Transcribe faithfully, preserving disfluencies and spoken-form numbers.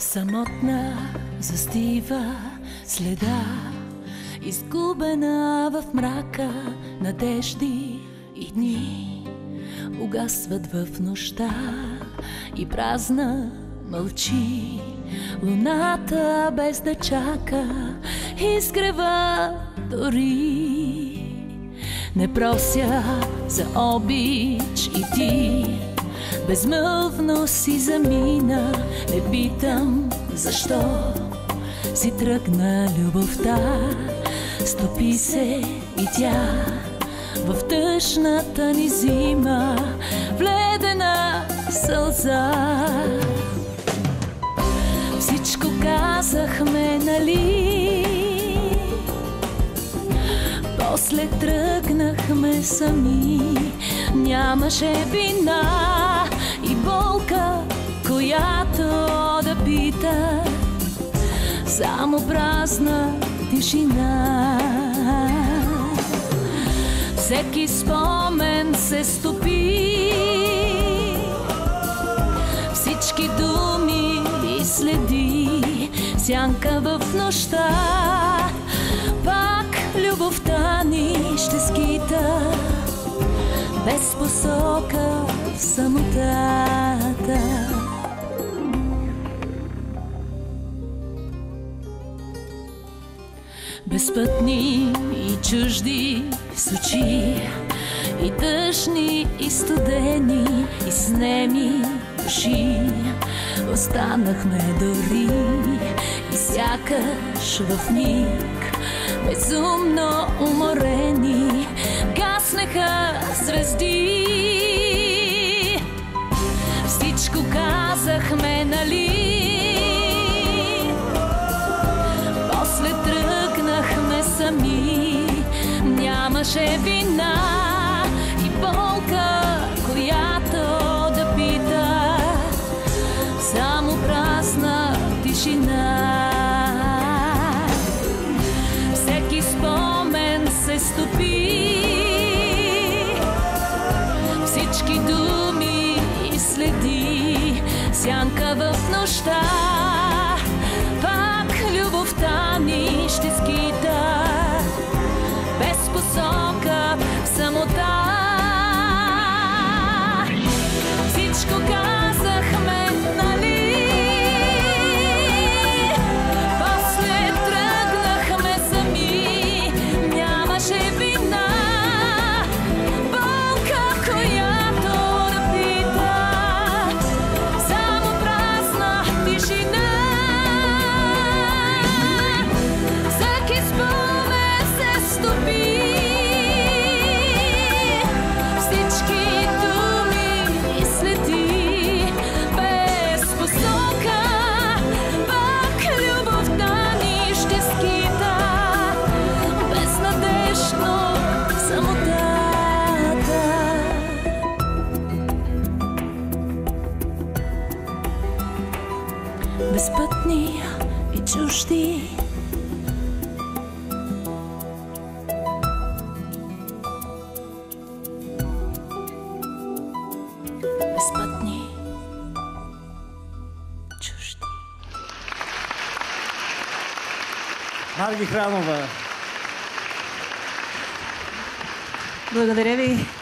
Самотна застива следа, изгубена в мрака, надежди и дни угасват в нощта и празна мълчи. Луната без да чака изгрева дори. Не прося за обич и ти безмълвно си замина. Не питам защо си тръгна любовта. Стопи се и тя в тъжната ни зима, в ледена сълза. Всичко казахме, нали? После тръгнахме сами. Нямаше вина и болка, която да пита, само празна тишина. Всеки спомен се стопи, всички думи и следи, сянка в нощта. Пак любовта ни ще скита без посока в самотата. Безпътни и чужди с очи, и тъжни и студени, и с неми души останахме дори. И сякаш в миг безумно уморени гаснеха звезди. Всичко казахме, нали? После тръгнахме сами. Нямаше вина и болка, която да пита, само празна тишина. Всеки спомен се стопи, всички думи и следи, сянка в нощта. Пак любовта ни ще скита без посока в самота. Всичко казахме, нали? После тръгнахме сами. Нямаше вина, болка, която да пита, само празна тишина. Всеки спомен се стопи, всички думи и следи, без посока. Пак любовта ни ще скита безнадеждно в самотата. Безпътни и чужди, безпътни, чужди. Марги Храмова. Благодаря ви.